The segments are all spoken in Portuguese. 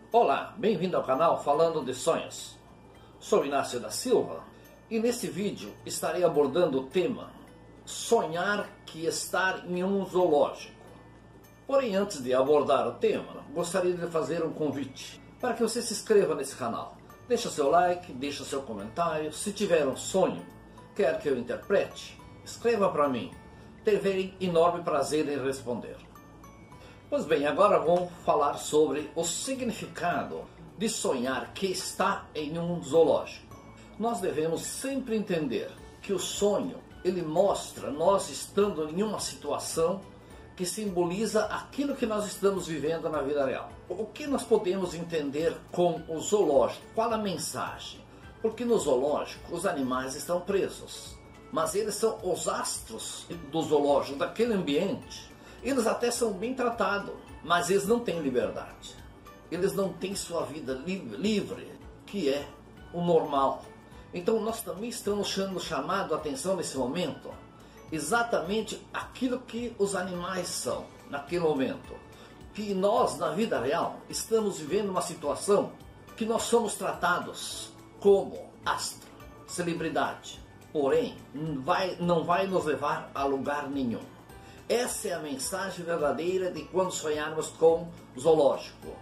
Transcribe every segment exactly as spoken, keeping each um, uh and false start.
Olá, bem-vindo ao canal Falando de Sonhos. Sou Inácio da Silva e nesse vídeo estarei abordando o tema sonhar que estar em um zoológico. Porém, antes de abordar o tema, gostaria de fazer um convite para que você se inscreva nesse canal. Deixa seu like, deixa seu comentário. Se tiver um sonho, quer que eu interprete, escreva para mim. Terei enorme prazer em responder. Pois bem, agora vamos falar sobre o significado de sonhar que está em um zoológico. Nós devemos sempre entender que o sonho, ele mostra nós estando em uma situação que simboliza aquilo que nós estamos vivendo na vida real. O que nós podemos entender com o zoológico? Qual a mensagem? Porque no zoológico os animais estão presos, mas eles são os astros do zoológico, daquele ambiente. Eles até são bem tratados, mas eles não têm liberdade. Eles não têm sua vida livre, livre que é o normal. Então nós também estamos sendo chamados a atenção nesse momento, exatamente aquilo que os animais são naquele momento. Que nós, na vida real, estamos vivendo uma situação que nós somos tratados como astro, celebridade. Porém, vai, não vai nos levar a lugar nenhum. Essa é a mensagem verdadeira de quando sonharmos com zoológico.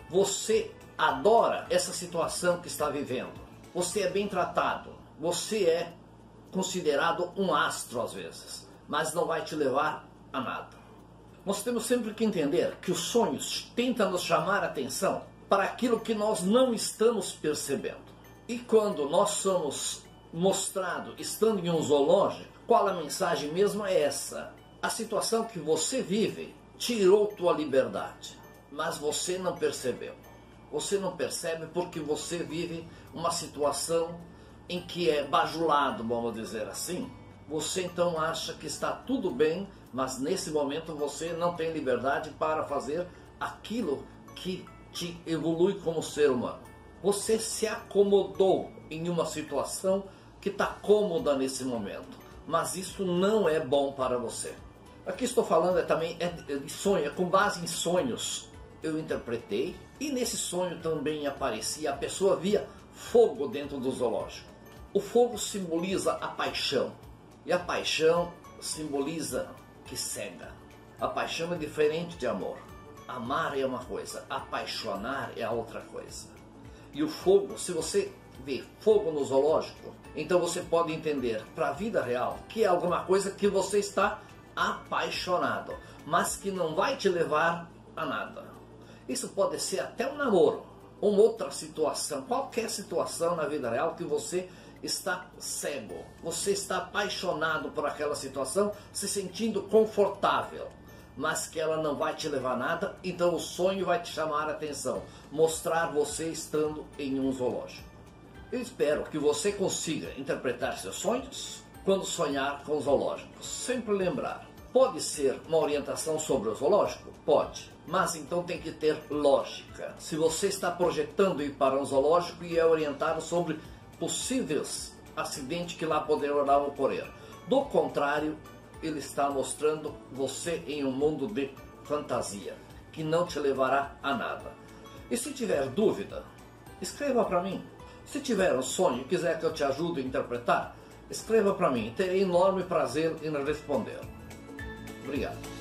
Você adora essa situação que está vivendo. Você é bem tratado. Você é considerado um astro às vezes, mas não vai te levar a nada. Nós temos sempre que entender que os sonhos tentam nos chamar a atenção para aquilo que nós não estamos percebendo. E quando nós somos mostrados estando em um zoológico, qual a mensagem mesmo é essa? A situação que você vive tirou tua liberdade, mas você não percebeu. Você não percebe porque você vive uma situação em que é bajulado, vamos dizer assim. Você então acha que está tudo bem, mas nesse momento você não tem liberdade para fazer aquilo que te evolui como ser humano. Você se acomodou em uma situação que está cômoda nesse momento, mas isso não é bom para você. Aqui estou falando é, também é de sonho, é com base em sonhos. Eu interpretei e nesse sonho também aparecia, a pessoa via fogo dentro do zoológico. O fogo simboliza a paixão e a paixão simboliza que cega. A paixão é diferente de amor. Amar é uma coisa, apaixonar é a outra coisa. E o fogo, se você vê fogo no zoológico, então você pode entender para a vida real que é alguma coisa que você está apaixonado, mas que não vai te levar a nada. Isso pode ser até um namoro, uma outra situação, qualquer situação na vida real que você está cego, você está apaixonado por aquela situação, se sentindo confortável, mas que ela não vai te levar a nada, então o sonho vai te chamar a atenção, mostrar você estando em um zoológico. Eu espero que você consiga interpretar seus sonhos quando sonhar com zoológicos. Sempre lembrar, pode ser uma orientação sobre o zoológico? Pode, mas então tem que ter lógica. Se você está projetando ir para um zoológico e é orientado sobre possíveis acidentes que lá poderão ocorrer. Do contrário, ele está mostrando você em um mundo de fantasia, que não te levará a nada. E se tiver dúvida, escreva para mim. Se tiver um sonho e quiser que eu te ajude a interpretar, escreva para mim, terei enorme prazer em responder. Obrigado.